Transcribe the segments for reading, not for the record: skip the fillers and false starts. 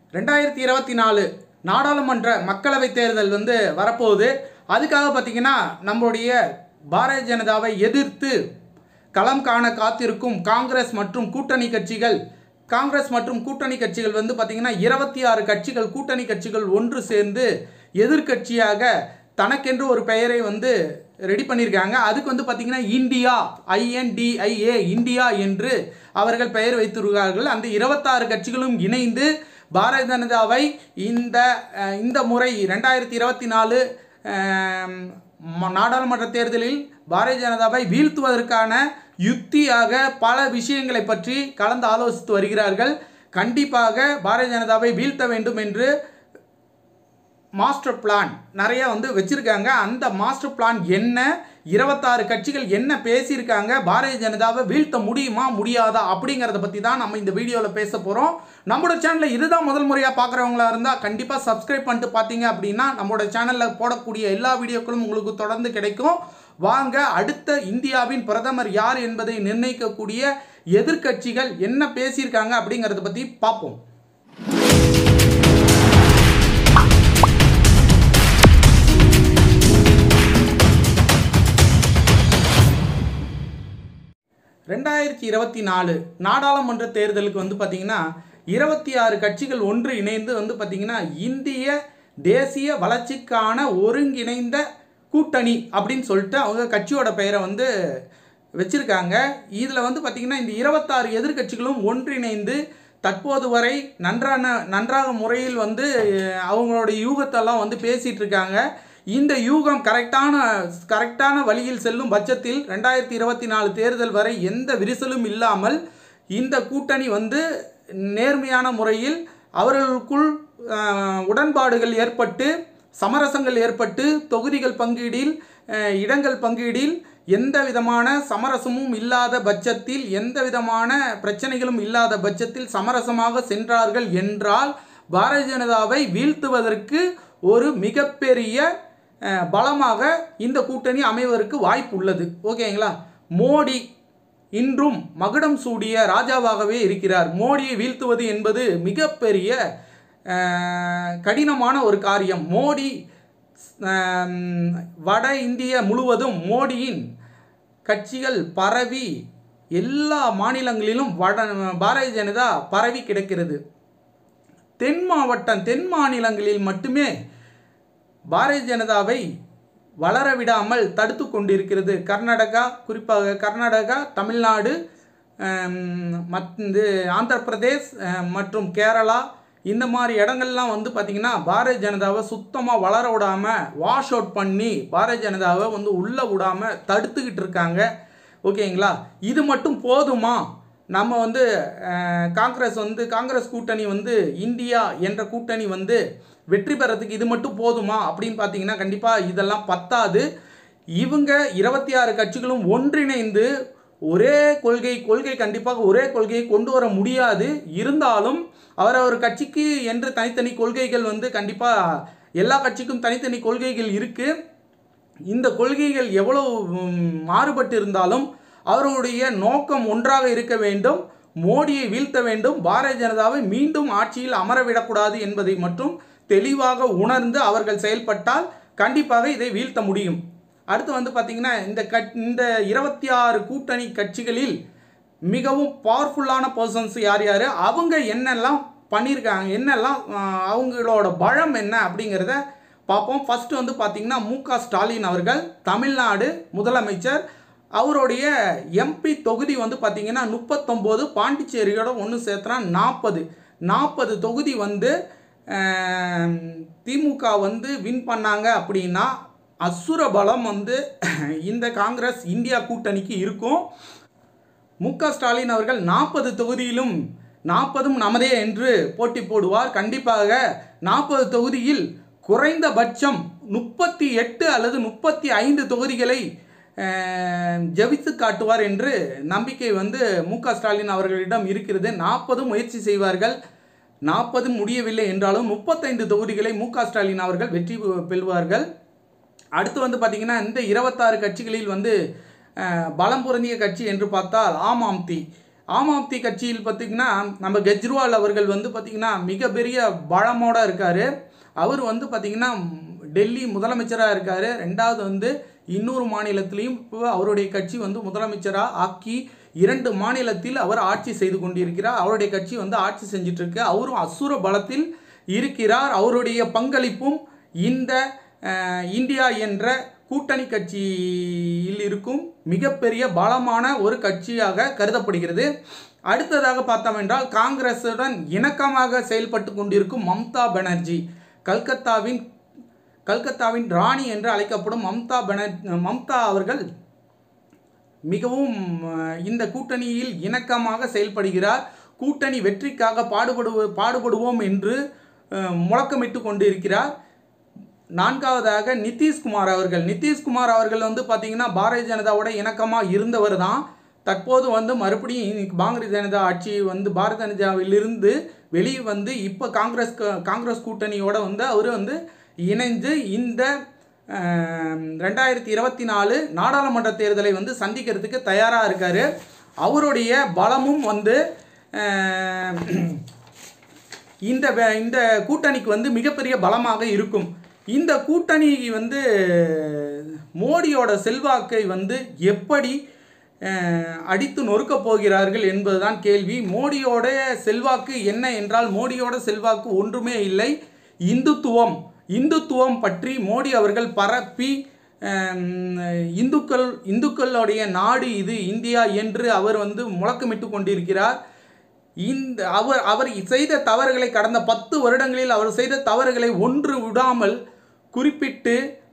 2024 நாடாளுமன்ற மக்களவை தேர்தல் வந்து வரப்போகுது. அதுக்காக பார்த்தீங்கன்னா நம்மளுடைய பாரதிய ஜனதாவை எதிர்த்து களம் காண காத்திருக்கும் காங்கிரஸ் மற்றும் கூட்டணி கட்சிகள் வந்து பார்த்தீங்கன்னா 26 கட்சிகள் கூட்டணி கட்சிகள் ஒன்று சேர்ந்து எதிர்க்கட்சியாக தனக்கென்று ஒரு பெயரை வந்து ரெடி பண்ணியிருக்காங்க. அதுக்கு வந்து பார்த்தீங்கன்னா இந்தியா INDIA இந்தியா என்று அவர்கள் பெயர் வைத்திருக்கிறார்கள். அந்த 26 கட்சிகளும் இணைந்து பாரதிய ஜனதாவை இந்த முறை 2024 நாடாளுமன்ற தேர்தலில் பாரதிய ஜனதாவை வீழ்த்துவதற்கான யுக்தியாக பல விஷயங்களை பற்றி கலந்து ஆலோசித்து வருகிறார்கள். கண்டிப்பாக பாரதிய ஜனதாவை வீழ்த்த வேண்டும் என்று மாஸ்டர் பிளான் நிறைய வந்து வச்சிருக்காங்க. அந்த மாஸ்டர் பிளான் என்ன, 26 கட்சிகள் என்ன பேசியிருக்காங்க, பாரதிய ஜனதாவை வீழ்த்த முடியுமா முடியாதா அப்படிங்கிறத பற்றி தான் நம்ம இந்த வீடியோவில் பேச போகிறோம். நம்மளோட சேனலில் இதுதான் முதல் முறையாக பார்க்குறவங்களா இருந்தால் கண்டிப்பாக சப்ஸ்கிரைப் பண்ணிட்டு பார்த்தீங்க அப்படின்னா நம்மளோட சேனலில் போடக்கூடிய எல்லா வீடியோக்களும் உங்களுக்கு தொடர்ந்து கிடைக்கும். வாங்க அடுத்த இந்தியாவின் பிரதமர் யார் என்பதை நிர்ணயிக்கக்கூடிய எதிர்க்கட்சிகள் என்ன பேசியிருக்காங்க அப்படிங்கிறத பற்றி பார்ப்போம். நாடாளுமன்ற தேர்தலுக்கு வந்து பார்த்தீங்கன்னா 26 கட்சிகள் ஒன்று இணைந்து வந்து பார்த்தீங்கன்னா இந்திய தேசிய வளர்ச்சிக்கான ஒருங்கிணைந்த கூட்டணி அப்படின்னு சொல்லிட்டு அவங்க கட்சியோட பெயரை வந்து வச்சிருக்காங்க. இதில் வந்து பார்த்தீங்கன்னா இந்த 26 எதிர்கட்சிகளும் ஒன்றிணைந்து தற்போது வரை நன்றாக முறையில் வந்து அவங்களோட யூகத்தெல்லாம் வந்து பேசிகிட்டு இருக்காங்க. இந்த யூகம் கரெக்டான வழியில் செல்லும் பட்சத்தில் 2024 தேர்தல் வரை எந்த விரிசலும் இல்லாமல் இந்த கூட்டணி வந்து நேர்மையான முறையில் அவர்களுக்குள் உடன்பாடுகள் ஏற்பட்டு சமரசங்கள் ஏற்பட்டு தொகுதிகள் பங்கீடில் இடங்கள் பங்கீடில் எந்த விதமான சமரசமும் இல்லாத பட்சத்தில் எந்த விதமான பிரச்சனைகளும் இல்லாத பட்சத்தில் சமரசமாக சென்றார்கள் என்றால் பாரதிய ஜனதாவை வீழ்த்துவதற்கு ஒரு மிகப்பெரிய பலமாக இந்த கூட்டணி அமைவதற்கு வாய்ப்பு உள்ளது. ஓகேங்களா? மோடி இன்றும் மகுடம் சூடிய ராஜாவாகவே இருக்கிறார். மோடியை வீழ்த்துவது என்பது மிகப்பெரிய கடினமான ஒரு காரியம். மோடி வட இந்திய முழுவதும் மோடியின் கட்சிகள் பரவி எல்லா மாநிலங்களிலும் பாரதிய ஜனதா பரவி கிடக்கிறது. தென் மாநிலங்களில் மட்டுமே பாரதிய ஜனதாவை வளர விடாமல் தடுத்து கொண்டிருக்கிறது. குறிப்பாக கர்நாடகா, தமிழ்நாடு, ஆந்திர பிரதேஷ் மற்றும் கேரளா இந்த மாதிரி இடங்கள்லாம் வந்து பார்த்திங்கன்னா பாரதிய ஜனதாவை சுத்தமாக வளர விடாமல் வாஷ் அவுட் பண்ணி பாரதிய ஜனதாவை வந்து உள்ளே விடாமல் தடுத்துக்கிட்டு இருக்காங்க. ஓகேங்களா? இது மட்டும் போதுமா? நம்ம வந்து காங்கிரஸ் கூட்டணி வந்து இந்தியா என்ற கூட்டணி வந்து வெற்றி பெறத்துக்கு இது மட்டும் போதுமா அப்படின்னு பார்த்தீங்கன்னா கண்டிப்பாக இதெல்லாம் பத்தாது. இவங்க 26 கட்சிகளும் ஒன்றிணைந்து ஒரே கொள்கை கண்டிப்பாக ஒரே கொள்கையை கொண்டு வர முடியாது. இருந்தாலும் அவரவர் கட்சிக்கு என்று தனித்தனி கொள்கைகள் வந்து கண்டிப்பாக எல்லா கட்சிக்கும் தனித்தனி கொள்கைகள் இருக்குது. இந்த கொள்கைகள் எவ்வளவு மாறுபட்டு இருந்தாலும் அவர்களுடைய நோக்கம் ஒன்றாக இருக்க வேண்டும். மோடியை வீழ்த்த வேண்டும், பாரதிய ஜனதாவை மீண்டும் ஆட்சியில் அமரவிடக்கூடாது என்பதை மட்டும் தெளிவாக உணர்ந்து அவர்கள் செயல்பட்டால் கண்டிப்பாக இதை வீழ்த்த முடியும். அடுத்து வந்து பார்த்திங்கன்னா இந்த 26 கூட்டணி கட்சிகளில் மிகவும் பவர்ஃபுல்லான பர்சன்ஸ் யார் அவங்க என்னெல்லாம் பண்ணியிருக்காங்க, என்னெல்லாம் அவங்களோட பலம் என்ன அப்படிங்கிறத பார்ப்போம். ஃபஸ்ட்டு வந்து பார்த்திங்கன்னா மு.க. ஸ்டாலின் அவர்கள் தமிழ்நாடு முதலமைச்சர். அவருடைய MP தொகுதி வந்து பார்த்திங்கன்னா 39, பாண்டிச்சேரியோட ஒன்று சேர்த்துனா 40 தொகுதி வந்து திமுக வந்து வின் பண்ணாங்க அப்படின்னா அசுர பலம் வந்து இந்த காங்கிரஸ் இந்தியா கூட்டணிக்கு இருக்கும். மு.க. ஸ்டாலின் அவர்கள் 40 தொகுதியிலும் 40 நமதே என்று போட்டி போடுவார். கண்டிப்பாக 40 தொகுதியில் குறைந்தபட்சம் 38 அல்லது 35 தொகுதிகளை ஜெயித்து காட்டுவார் என்று நம்பிக்கை வந்து மு.க. ஸ்டாலின் அவர்களிடம் இருக்கிறது. 40 முயற்சி செய்வார்கள். 40 முடியவில்லை என்றாலும் 35 தொகுதிகளை மு.க. ஸ்டாலின் அவர்கள் வெற்றி பெறுவார்கள். அடுத்து வந்து பார்த்திங்கன்னா இந்த 26 கட்சிகளில் வந்து பலம் பொருந்திய கட்சி என்று பார்த்தால் ஆம் ஆத்மி ஆம் ஆத்மி கட்சியில் பார்த்திங்கன்னா நம்ம கெஜ்ரிவால் அவர்கள் வந்து பார்த்திங்கன்னா மிகப்பெரிய பலமோட இருக்கார். அவர் வந்து பார்த்திங்கன்னா டெல்லி முதலமைச்சராக இருக்கார். ரெண்டாவது வந்து இன்னொரு மாநிலத்திலையும் இப்போ அவருடைய கட்சி வந்து முதலமைச்சராக ஆக்கி 2 மாநிலத்தில் அவர் ஆட்சி செய்து கொண்டிருக்கிறார். அவருடைய கட்சி வந்து ஆட்சி செஞ்சுட்டு இருக்கு. அவரும் அசுர பலத்தில் இருக்கிறார். அவருடைய பங்களிப்பும் இந்த இந்தியா என்ற கூட்டணி கட்சியில் இருக்கும் மிகப்பெரிய பலமான ஒரு கட்சியாக கருதப்படுகிறது. அடுத்ததாக பார்த்தோம் என்றால் காங்கிரசுடன் இணக்கமாக செயல்பட்டு கொண்டிருக்கும் மம்தா பானர்ஜி, கல்கத்தாவின் ராணி என்று அழைக்கப்படும் மம்தா அவர்கள் மிகவும் இந்த கூட்டணியில் இணக்கமாக செயல்படுகிறார். கூட்டணி வெற்றிக்காக பாடுபடுவோம் என்று முழக்கமிட்டு கொண்டு இருக்கிறார். 4வதாக நிதிஷ்குமார் அவர்கள் வந்து பார்த்திங்கன்னா பாரதிய ஜனதாவோட இணக்கமாக இருந்தவர் தான். தற்போது வந்து மறுபடியும் பாரதிய ஜனதா ஆட்சி வந்து பாரதிய ஜனதாவிலிருந்து வெளியே வந்து இப்போ காங்கிரஸ் கூட்டணியோட வந்து அவர் வந்து இணைந்து இந்த 2024 நாடாளுமன்ற தேர்தலை வந்து சந்திக்கிறதுக்கு தயாராக இருக்கார். அவருடைய பலமும் வந்து இந்த கூட்டணிக்கு வந்து மிகப்பெரிய பலமாக இருக்கும். இந்த கூட்டணி வந்து மோடியோட செல்வாக்கை வந்து எப்படி அடித்து நொறுக்கப் போகிறார்கள் என்பதுதான் கேள்வி. மோடியோட செல்வாக்கு என்ன என்றால் மோடியோட செல்வாக்கு ஒன்றுமே இல்லை. இந்துத்துவம் பற்றி மோடி அவர்கள் பரப்பி இந்துக்களுடைய நாடு இது இந்தியா என்று அவர் வந்து முழக்கமிட்டு கொண்டிருக்கிறார். அவர் செய்த தவறுகளை கடந்த 10 வருடங்களில் அவர் செய்த தவறுகளை ஒன்று விடாமல் குறிப்பிட்டு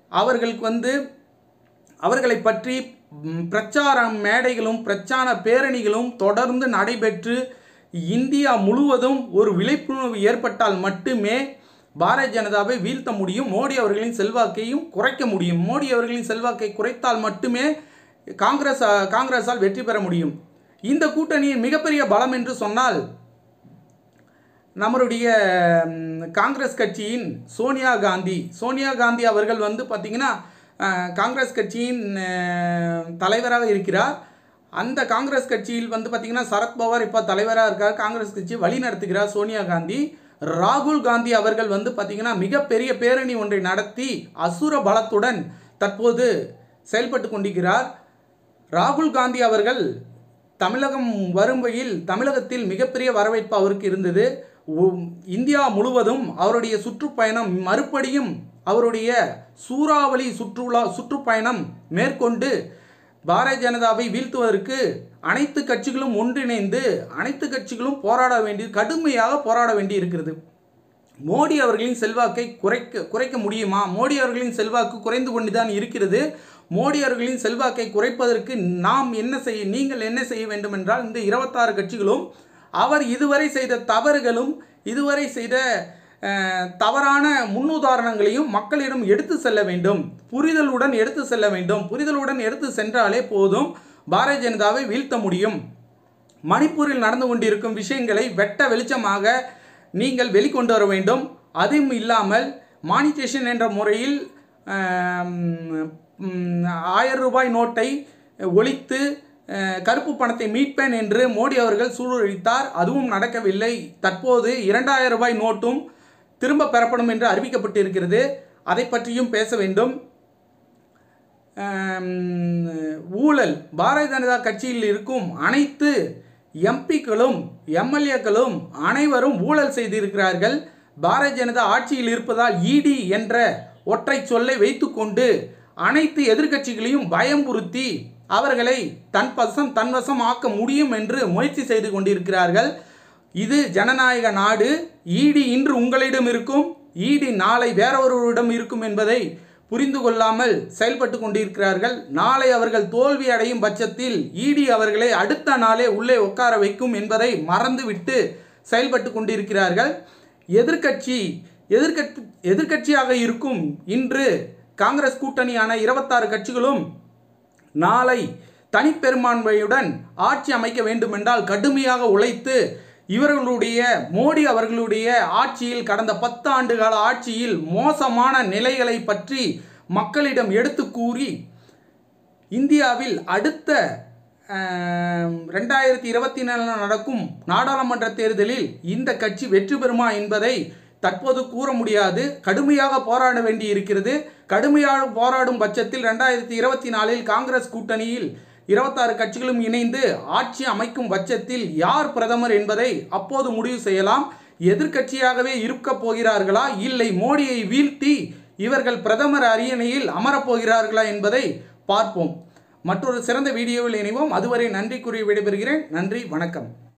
அவர்களை பற்றி பிரச்சார மேடைகளும் பிரச்சார பேரணிகளும் தொடர்ந்து நடைபெற்று இந்தியா முழுவதும் ஒரு விழிப்புணர்வு ஏற்பட்டால் மட்டுமே பாரதிய ஜனதாவை வீழ்த்த முடியும். மோடி அவர்களின் செல்வாக்கையும் குறைக்க முடியும். மோடி அவர்களின் செல்வாக்கை குறைத்தால் மட்டுமே காங்கிரஸால் வெற்றி பெற முடியும். இந்த கூட்டணியின் மிகப்பெரிய பலம் என்று சொன்னால் நம்மளுடைய காங்கிரஸ் கட்சியின் சோனியா காந்தி அவர்கள் வந்து பார்த்திங்கன்னா காங்கிரஸ் கட்சியின் தலைவராக இருக்கிறார். அந்த காங்கிரஸ் கட்சியில் வந்து பார்த்திங்கன்னா சரத்பவார் இப்போ தலைவராக இருக்கார். காங்கிரஸ் கட்சியை வழி நடத்துகிறார் சோனியா காந்தி. ராகுல் காந்தி அவர்கள் வந்து பார்த்திங்கன்னா மிகப்பெரிய பேரணி ஒன்றை நடத்தி அசுர பலத்துடன் தற்போது செயல்பட்டு கொண்டிருக்கிறார். ராகுல் காந்தி அவர்கள் தமிழகம் வரும்பையில் தமிழகத்தில் மிகப்பெரிய வரவேற்பு அவருக்கு இருந்தது. இந்தியா முழுவதும் அவருடைய சுற்றுப்பயணம் மறுபடியும் அவருடைய சூறாவளி சுற்றுப்பயணம் மேற்கொண்டு பாரதிய ஜனதாவை வீழ்த்துவதற்கு அனைத்து கட்சிகளும் ஒன்றிணைந்து அனைத்து கட்சிகளும் கடுமையாக போராட வேண்டி இருக்கிறது. மோடி அவர்களின் செல்வாக்கை குறைக்க முடியுமா? மோடி அவர்களின் செல்வாக்கு குறைந்து கொண்டுதான் இருக்கிறது. மோடி அவர்களின் செல்வாக்கை குறைப்பதற்கு நீங்கள் என்ன செய்ய வேண்டும் என்றால் இந்த 26 கட்சிகளும் அவர் இதுவரை செய்த தவறுகளும் இதுவரை செய்த தவறான முன்னுதாரணங்களையும் மக்களிடம் எடுத்து செல்ல வேண்டும். புரிதலுடன் எடுத்து சென்றாலே போதும் பாரதிய ஜனதாவை வீழ்த்த முடியும். மணிப்பூரில் நடந்து கொண்டிருக்கும் விஷயங்களை வெட்ட வெளிச்சமாக நீங்கள் வெளிக்கொண்டு வர வேண்டும். அதுவும் இல்லாமல் மானிட்டேஷன் என்ற முறையில் 1000 ரூபாய் நோட்டை ஒழித்து கருப்பு பணத்தை மீட்பேன் என்று மோடி அவர்கள் சூழலித்தார். அதுவும் நடக்கவில்லை. தற்போது 2000 ரூபாய் நோட்டும் திரும்ப பெறப்படும் என்று அறிவிக்கப்பட்டிருக்கிறது. அதை பற்றியும் பேச வேண்டும். ஊழல் பாரதிய ஜனதா கட்சியில் இருக்கும் அனைத்து எம்பிக்களும் எம்எல்ஏக்களும் அனைவரும் ஊழல் செய்திருக்கிறார்கள். பாரதிய ஜனதா ஆட்சியில் இருப்பதால் இடி என்ற ஒற்றை சொல்லை வைத்துக்கொண்டு அனைத்து எதிர்க்கட்சிகளையும் பயம்புறுத்தி அவர்களை தன்வசம் ஆக்க முடியும் என்று முயற்சி செய்து கொண்டிருக்கிறார்கள். இது ஜனநாயக நாடு. இடி இன்று உங்களிடம் இருக்கும், இடி நாளை வேறொருவரிடம் இருக்கும் என்பதை புரிந்து கொள்ளாமல் செயல்பட்டு கொண்டிருக்கிறார்கள். நாளை அவர்கள் தோல்வி அடையும் பட்சத்தில் இடி அவர்களை அடுத்த நாளே உள்ளே உட்கார வைக்கும் என்பதை மறந்துவிட்டு செயல்பட்டு கொண்டிருக்கிறார்கள். எதிர்க்கட்சியாக இருக்கும் இன்று காங்கிரஸ் கூட்டணியான 26 கட்சிகளும் நாளை தனிப்பெரும்பான்மையுடன் ஆட்சி அமைக்க வேண்டுமென்றால் கடுமையாக உழைத்து இவர்களுடைய மோடி அவர்களுடைய ஆட்சியில் கடந்த 10 ஆண்டுகால ஆட்சியில் மோசமான நிலைகளை பற்றி மக்களிடம் எடுத்து கூறி இந்தியாவில் அடுத்த 2024 நடக்கும் நாடாளுமன்ற தேர்தலில் இந்த கட்சி வெற்றி பெறுமா என்பதை தற்போது கூற முடியாது. கடுமையாக போராட வேண்டி இருக்கிறது. கடுமையாக போராடும் பட்சத்தில் 2024 காங்கிரஸ் கூட்டணியில் 26 கட்சிகளும் இணைந்து ஆட்சி அமைக்கும் பட்சத்தில் யார் பிரதமர் என்பதை அப்போது முடிவு செய்யலாம். எதிர்க்கட்சியாகவே இருக்க போகிறார்களா, இல்லை மோடியை வீழ்த்தி இவர்கள் பிரதமர் அரியணையில் அமரப்போகிறார்களா என்பதை பார்ப்போம். மற்றொரு சிறந்த வீடியோவில் இணைவோம். அதுவரை நன்றி கூறி விடைபெறுகிறேன். நன்றி, வணக்கம்.